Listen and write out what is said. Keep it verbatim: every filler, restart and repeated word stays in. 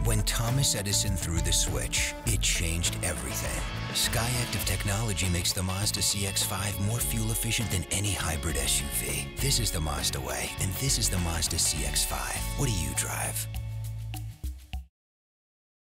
When Thomas Edison threw the switch, it changed everything. Skyactiv technology makes the Mazda C X five more fuel efficient than any hybrid S U V. This is the Mazda way, and this is the Mazda C X five. What do you drive?